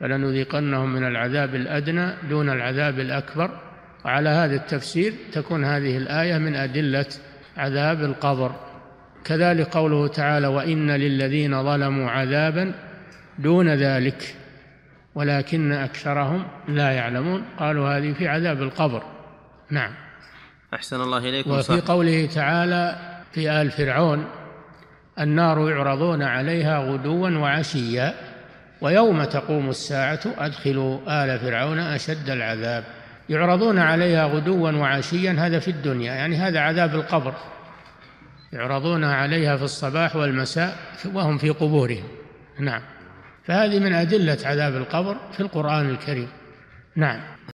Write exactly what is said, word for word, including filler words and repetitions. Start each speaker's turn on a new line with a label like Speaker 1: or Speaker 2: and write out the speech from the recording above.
Speaker 1: فلنذيقنهم من العذاب الأدنى دون العذاب الأكبر. وعلى هذا التفسير تكون هذه الآية من أدلة عذاب القبر. كذلك قوله تعالى: وإن للذين ظلموا عذابا دون ذلك ولكن أكثرهم لا يعلمون. قالوا هذه في عذاب القبر. نعم.
Speaker 2: أحسن الله إليكم.
Speaker 1: وفي
Speaker 2: صح.
Speaker 1: قوله تعالى في آل فرعون: النار يعرضون عليها غدوا وعشيا ويوم تقوم الساعة أدخلوا آل فرعون أشد العذاب. يعرضون عليها غدوا وعشيا، هذا في الدنيا، يعني هذا عذاب القبر، يعرضون عليها في الصباح والمساء وهم في قبورهم. نعم. فهذه من أدلة عذاب القبر في القرآن الكريم. نعم.